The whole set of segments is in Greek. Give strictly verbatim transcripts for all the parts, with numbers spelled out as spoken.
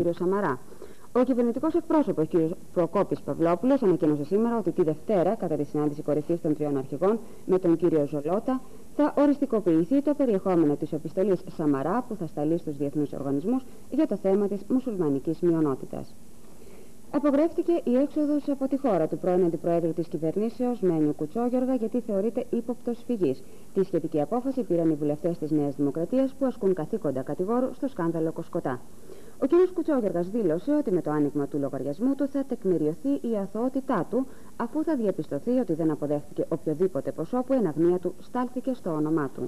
κύριο Σαμαρά. Ο κυβερνητικός εκπρόσωπος κ. Προκόπης Παυλόπουλος ανακοίνωσε σήμερα ότι τη Δευτέρα, κατά τη συνάντηση κορυφής των τριών αρχηγών με τον κύριο Ζολότα, θα οριστικοποιηθεί το περιεχόμενο της επιστολής Σαμαρά που θα σταλεί στους διεθνούς οργανισμούς για το θέμα της μουσουλμανικής μειονότητας. Απογρεύτηκε η έξοδος από τη χώρα του πρώην Αντιπροέδρου της κυβερνήσεως Μένιου Κουτσόγιοργα γιατί θεωρείται ύποπτος φυγής. Τη σχετική απόφαση πήραν οι βουλευτές της Νέας Δημοκρατίας που ασκούν καθήκοντα κατηγόρου στο σκάνδαλο Κοσκοτά. Ο κ. Κουτσόγιοργας δήλωσε ότι με το άνοιγμα του λογαριασμού του θα τεκμηριωθεί η αθωότητά του, αφού θα διαπιστωθεί ότι δεν αποδέχτηκε οποιοδήποτε ποσό που εν αγνία του στάλθηκε στο όνομά του.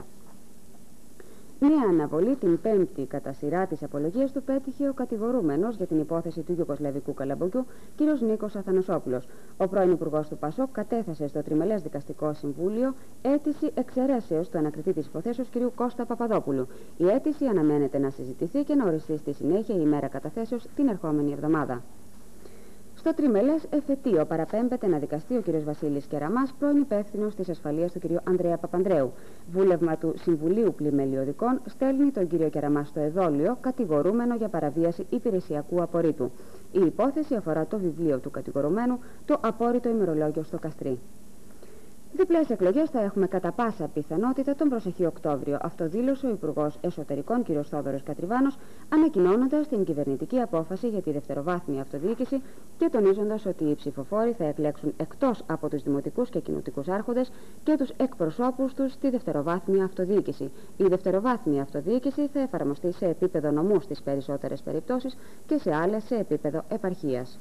Μία αναβολή την πέμπτη κατά σειρά της απολογίας του πέτυχε ο κατηγορούμενος για την υπόθεση του Ιουγκοσλαβικού καλαμποκιού, κ. Νίκος Αθανασόπουλος. Ο πρώην Υπουργός του ΠΑΣΟΚ κατέθεσε στο Τριμελές Δικαστικό Συμβούλιο αίτηση εξαιρέσεως του ανακριτή της υποθέσεως κ. Κώστα Παπαδόπουλου. Η αίτηση αναμένεται να συζητηθεί και να οριστεί στη συνέχεια η ημέρα καταθέσεως την ερχόμενη εβδομάδα. Στο τριμελές εφετείο παραπέμπεται να δικαστεί ο κ. Βασίλης Κεραμάς, πρώην υπεύθυνος της ασφαλείας του κ. Ανδρέα Παπανδρέου. Βούλευμα του Συμβουλίου Πλημελιωδικών στέλνει τον κ. Κεραμά στο εδόλιο, κατηγορούμενο για παραβίαση υπηρεσιακού απορρίτου. Η υπόθεση αφορά το βιβλίο του κατηγορουμένου, το απόρριτο ημερολόγιο στο Καστρί. Διπλές εκλογές θα έχουμε κατά πάσα πιθανότητα τον προσεχή Οκτώβριο. Αυτό δήλωσε ο Υπουργός Εσωτερικών κ. Θόδωρος Κατριβάνος, ανακοινώνοντας την κυβερνητική απόφαση για τη δευτεροβάθμια αυτοδιοίκηση και τονίζοντας ότι οι ψηφοφόροι θα εκλέξουν εκτός από τους δημοτικούς και κοινοτικούς άρχοντες και τους εκπροσώπους τους στη δευτεροβάθμια αυτοδιοίκηση. Η δευτεροβάθμια αυτοδιοίκηση θα εφαρμοστεί σε επίπεδο νομού στις περισσότερες περιπτώσεις και σε άλλες σε επίπεδο επαρχίας.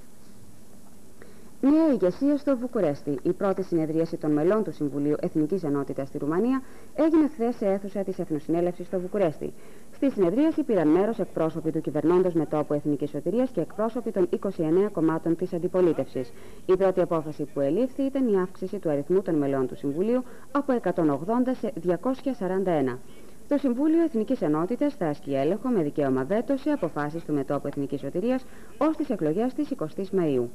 Νέα ηγεσία στο Βουκουρέστι. Η πρώτη συνεδρίαση των μελών του Συμβουλίου Εθνικής Ενότητας στη Ρουμανία έγινε χθες σε αίθουσα της Εθνοσυνέλευσης στο Βουκουρέστι. Στη συνεδρίαση πήραν μέρος εκπρόσωποι του κυβερνώντος μετώπου Εθνικής Σωτηρίας και εκπρόσωποι των είκοσι εννέα κομμάτων της αντιπολίτευσης. Η πρώτη απόφαση που ελήφθη ήταν η αύξηση του αριθμού των μελών του Συμβουλίου από εκατόν ογδόντα σε διακόσια σαράντα ένα. Το Συμβούλιο Εθνικής Ενότητας θα ασκεί έλεγχο με δικαίωμα βέτο σε αποφάσεις του μετώπου Εθνικής Σωτηρίας ως τις εκλογές της εικοστής Μαΐου.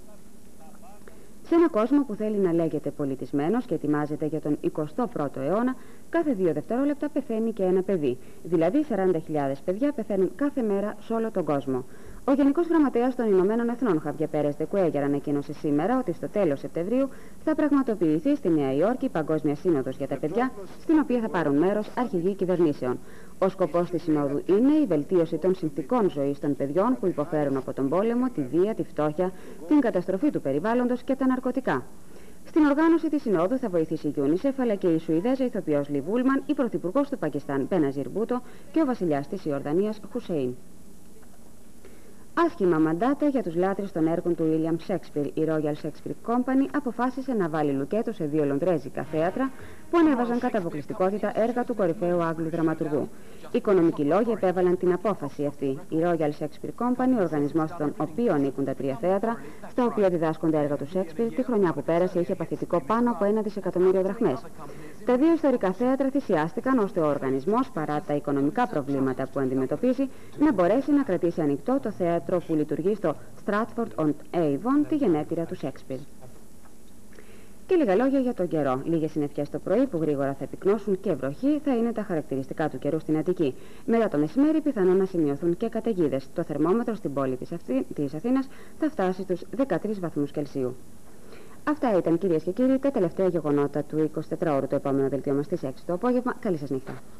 Σε ένα κόσμο που θέλει να λέγεται πολιτισμένος και ετοιμάζεται για τον εικοστό πρώτο αιώνα, κάθε δύο δευτερόλεπτα πεθαίνει και ένα παιδί. Δηλαδή σαράντα χιλιάδες παιδιά πεθαίνουν κάθε μέρα σε όλο τον κόσμο. Ο Γενικός Γραμματέας των Ηνωμένων Εθνών, Χαβιέ Πέρες δε Κουέγερ, ανακοίνωσε σήμερα ότι στο τέλος Σεπτεμβρίου θα πραγματοποιηθεί στη Νέα Υόρκη η Παγκόσμια Σύνοδος για τα παιδιά, στην οποία θα πάρουν μέρος αρχηγοί κυβερνήσεων. Ο σκοπός της Συνόδου είναι η βελτίωση των συνθηκών ζωής των παιδιών που υποφέρουν από τον πόλεμο, τη βία, τη φτώχεια, την καταστροφή του περιβάλλοντος και τα ναρκωτικά. Στην οργάνωση της Συνόδου θα βοηθήσει η UNICEF αλλά και η Σουηδέζα ηθοποιός Λι Βούλμαν, η πρωθυπουργός του Πακιστάν Μπέναζιρ Μπούτο και ο βασιλιάς της Ιορδανίας Χουσέιν. Άσχημα μαντάτα για τους λάτρεις των έργων του William Shakespeare. Η Royal Shakespeare Company αποφάσισε να βάλει λουκέτο σε δύο λονδρέζικα θέατρα που ανέβαζαν κατά αποκλειστικότητα έργα του κορυφαίου Άγγλου δραματουργού. Οικονομικοί λόγοι επέβαλαν την απόφαση αυτή. Η Royal Shakespeare Company, ο οργανισμός στον οποίο ανήκουν τα τρία θέατρα, στα οποία διδάσκονται έργα του Shakespeare, τη χρονιά που πέρασε είχε παθητικό πάνω από ένα δισεκατομμύριο δραχμές. Τα δύο ιστορικά θέατρα θυσιάστηκαν ώστε ο οργανισμός, παρά τα οικονομικά προβλήματα που αντιμετωπίζει, να μπορέσει να κρατήσει ανοιχτό το θέατρο που λειτουργεί στο Stratford-on-Avon, τη γενέτειρα του Shakespeare. Και λίγα λόγια για τον καιρό. Λίγες συννεφιές το πρωί που γρήγορα θα επικνώσουν και βροχή θα είναι τα χαρακτηριστικά του καιρού στην Αττική. Μετά το μεσημέρι πιθανόν να σημειωθούν και καταιγίδες. Το θερμόμετρο στην πόλη της, Αυθή... της Αθήνας θα φτάσει στους δεκατρείς βαθμούς Κελσίου. Αυτά ήταν, κυρίες και κύριοι, τα τελευταία γεγονότα του εικοσιτετράωρου. Το επόμενο δελτίο μας στις έξι το απόγευμα. Καλή σας νύχτα.